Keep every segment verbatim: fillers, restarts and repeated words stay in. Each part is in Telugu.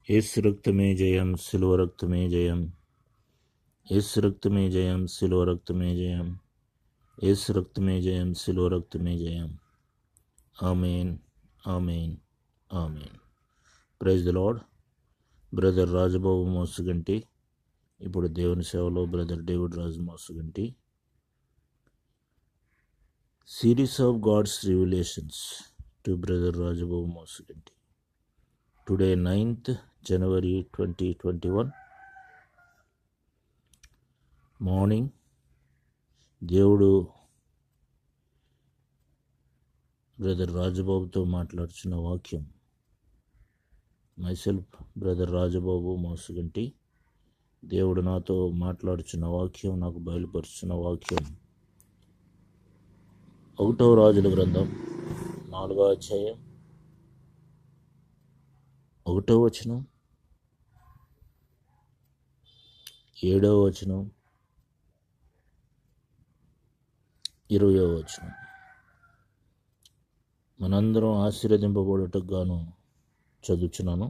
యేసు రక్తమే జయం, సిలువ రక్తమే జయం. యేసు రక్తమే జయం, సిలువ రక్తమే జయం. యేసు రక్తమే జయం, సిలువ రక్తమే జయం. Amen, amen, amen. Praise the lord. Brother Rajababu Mosuganti, ఇప్పుడు దేవుని సేవలో brother David Raju Mosuganti. Series of God's revelations to brother Rajababu Mosuganti. Today ninth January twenty twenty one morning. దేవుడు బ్రదర్ రాజబాబుతో మాట్లాడుచున్న వాక్యం, మైసెల్ఫ్ బ్రదర్ రాజబాబు మోసుగంటి, దేవుడు నాతో మాట్లాడుచున్న వాక్యం, నాకు బయలుపరుచున్న వాక్యం ఒకటవ రాజుల గ్రంథం నాలుగో అధ్యాయం ఒకటో వచనం, ఏడవ వచనం, ఇరవయో వచనం. మనందరం ఆశీర్వదింపబడుటకు గాను చదువుచున్నాను.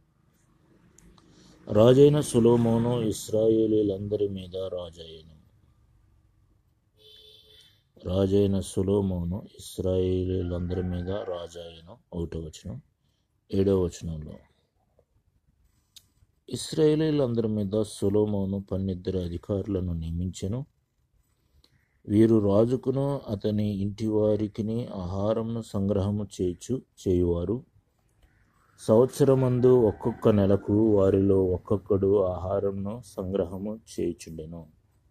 రాజైన సొలొమోను ఇశ్రాయేలీయులందరి మీద రాజయ్యను. రాజైన సొలొమోను ఇశ్రాయేలీయులందరి మీద రాజయ్యను. ఒకటో వచనం, ఏడవ వచనంలో, ఇశ్రాయేలీయులందరి మీద సొలొమోను పన్నిద్దరు అధికారులను నియమించెను. వీరు రాజుకును అతని ఇంటి వారికిని ఆహారంను సంగ్రహము చేయుచు చేయువారు. సంవత్సరమందు ఒక్కొక్క నెలకు వారిలో ఒక్కొక్కడు ఆహారంను సంగ్రహము చేయుచుండెను.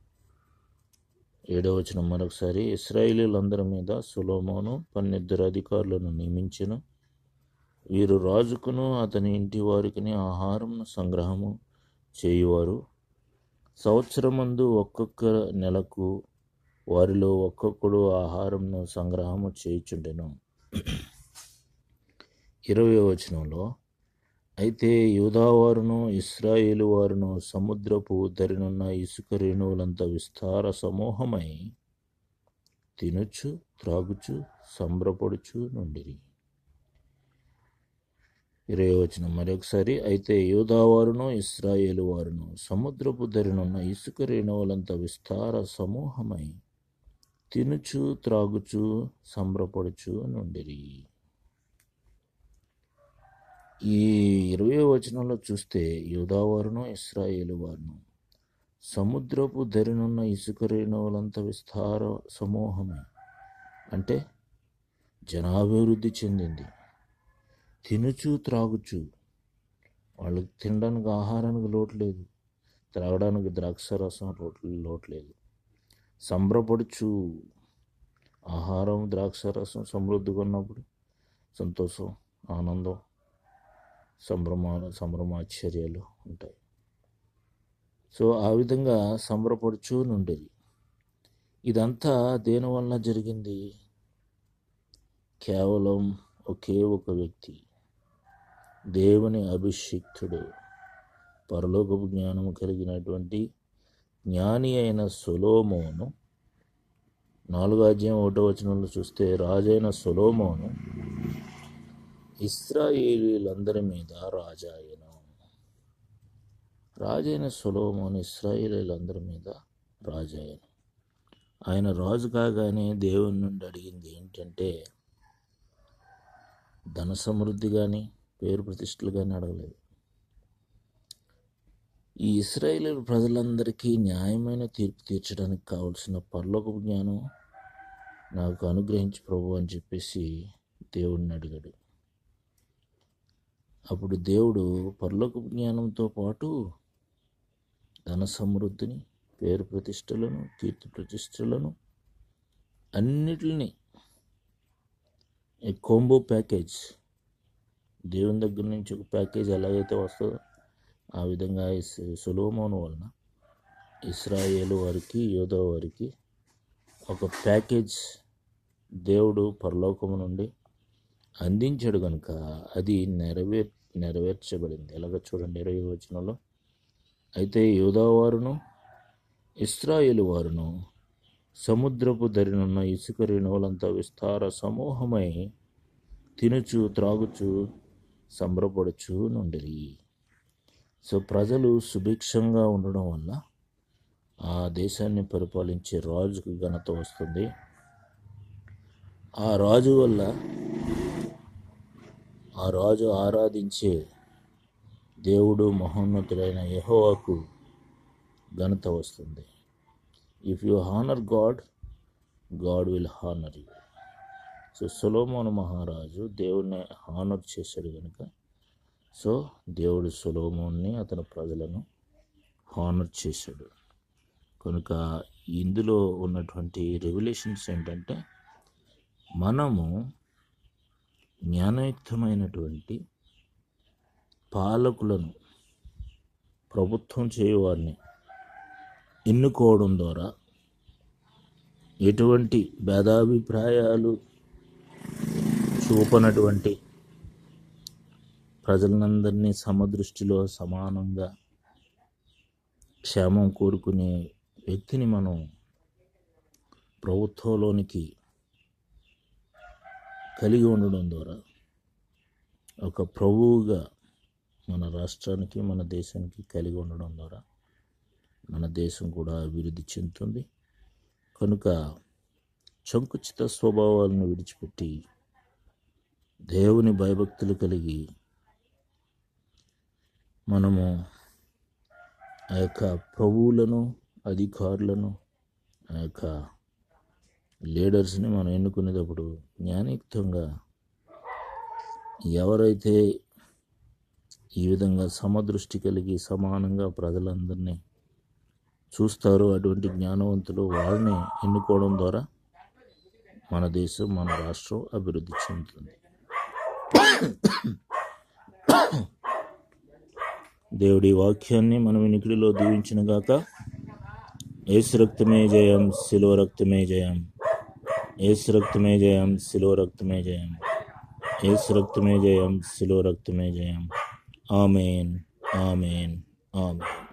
ఏడవ వచనం మరొకసారి, ఇశ్రాయేలీయులందరి మీద సొలొమోను పన్నిద్దరు అధికారులను నియమించెను. వీరు రాజుకును అతని ఇంటి వారికిని ఆహారంను సంగ్రహము చేయువారు. సంవత్సరమందు ఒక్కొక్క నెలకు వారిలో ఒక్కొక్కడు ఆహారంను సంగ్రహము చేయుచుండెను. ఇరవై వచనంలో, అయితే యూదావారును ఇశ్రాయేలు వారును సముద్రపు దరినున్న ఇసుక రేణువులంత విస్తార సమూహమై తినుచు త్రాగుచు సంబరపడుచు నుండిరి. ఇరవై వచనం మరొకసారి, అయితే యూదావారును ఇశ్రాయేలు వారును సముద్రపు దరినున్న ఇసుక రేణువులంత విస్తార సమూహమై తినుచు త్రాగుచు సంబరపడుచు నుండిరి. ఈ ఇరవై వచనంలో చూస్తే యూదావారును ఇశ్రాయేలు వారును సముద్రపు దరినున్న ఇసుక రేణువులంత విస్తార సమూహమే అంటే జనాభివృద్ధి చెందింది. తినుచు త్రాగుచు, వాళ్ళకి తినడానికి ఆహారానికి లోటు లేదు, త్రాగడానికి ద్రాక్షరసం లోటు లోటు లేదు. సంబరపడుచు, ఆహారం ద్రాక్షరసం సమృద్ధిగా ఉన్నప్పుడు సంతోషం, ఆనందం, సంభ్రమాలు సంభ్రమాశ్చర్యాలు ఉంటాయి. సో ఆ విధంగా సంబరపడుచు నుండేది. ఇదంతా దేని వలన జరిగింది? కేవలం ఒకే ఒక వ్యక్తి, దేవుని అభిషిక్తుడు, పరలోకపు జ్ఞానము కలిగినటువంటి జ్ఞాని అయిన సొలొమోను. నాలుగో అధ్యాయం ఒకటో వచనంలో చూస్తే, రాజైన సొలొమోను ఇశ్రాయేలీయులందరి మీద రాజాయను. రాజైన సొలొమోను ఇశ్రాయేలీయులందరి మీద రాజాయను. ఆయన రాజు కాగానే దేవుని నుండి అడిగింది ఏంటంటే, ధన సమృద్ధి కానీ పేరు ప్రతిష్టలు కానీ అడగలేదు. ఈ ఇశ్రాయేలు ప్రజలందరికీ న్యాయమైన తీర్పు తీర్చడానికి కావలసిన పరలోకపు జ్ఞానం నాకు అనుగ్రహించి ప్రభు అని చెప్పేసి దేవుడిని అడిగాడు. అప్పుడు దేవుడు పరలోకపు జ్ఞానంతో పాటు ధన సమృద్ధిని, పేరు ప్రతిష్టలను, కీర్తి ప్రతిష్టలను అన్నిటిని కాంబో ప్యాకేజ్, దేవుని దగ్గర నుంచి ఒక ప్యాకేజ్ ఎలాగైతే వస్తుందో ఆ విధంగా సొలొమోను వలన ఇశ్రాయేలు వారికి, యూదా వారికి ఒక ప్యాకేజ్ దేవుడు పరలోకము నుండి అందించాడు కనుక అది నెరవేర్ నెరవేర్చబడింది. ఎలాగ చూడండి ఇరవై వచనంలో, అయితే యూదా వారును ఇశ్రాయేలు వారును సముద్రపు దరినున్న ఇసుక రేణువులంత విస్తార సమూహమై తినుచు త్రాగుచు సంబరపడుచు నుండిరి. సో ప్రజలు సుభిక్షంగా ఉండడం వల్ల ఆ దేశాన్ని పరిపాలించే రాజుకు ఘనత వస్తుంది. ఆ రాజు వల్ల ఆ రాజు ఆరాధించే దేవుడు మహోన్నతుడైన యెహోవాకు ఘనత వస్తుంది. If you honour God, God will honour you. So సొలొమోను మహారాజు దేవుణ్ణి హానర్ చేశాడు కనుక సో దేవుడు సొలొమోన్ని అతని ప్రజలను హానర్ చేశాడు కనుక ఇందులో ఉన్నటువంటి రెవల్యూషన్స్ ఏంటంటే మనము జ్ఞానయుక్తమైనటువంటి పాలకులను, ప్రభుత్వం చేయవారిని ఎన్నుకోవడం ద్వారా ఎటువంటి భేదాభిప్రాయాలు చూపనటువంటి ప్రజలందరినీ సమదృష్టిలో సమానంగా క్షేమం కోరుకునే వ్యక్తిని మనం ప్రభుత్వంలోనికి కలిగి ఉండడం ద్వారా ఒక ప్రభువుగా మన రాష్ట్రానికి, మన దేశానికి కలిగి ఉండడం ద్వారా మన దేశం కూడా అభివృద్ధి చెందుతుంది. కనుక సంకుచిత స్వభావాలను విడిచిపెట్టి దేవుని భయభక్తులు కలిగి మనము ఆ యొక్క ప్రభువులను, అధికారులను, ఆ యొక్క లీడర్స్ని మనం ఎన్నుకునేటప్పుడు జ్ఞానయుక్తంగా ఎవరైతే ఈ విధంగా సమదృష్టి కలిగి సమానంగా ప్రజలందరినీ చూస్తారో అటువంటి జ్ఞానవంతులు వారిని ఎన్నుకోవడం ద్వారా మన దేశం, మన రాష్ట్రం అభివృద్ధి చెందుతుంది. దేవుడి వాక్యాన్ని మన వినికిడిలో దీవించిన గాక. యేసు రక్తమే జయం, శిలువ రక్తమే జయం. యేసు రక్తమే జయం, శిలువ రక్తమే జయం. యేసు రక్తమే జయం, శిలువ రక్తమే జయం. ఆమేన్, ఆమేన్, ఆమేన్.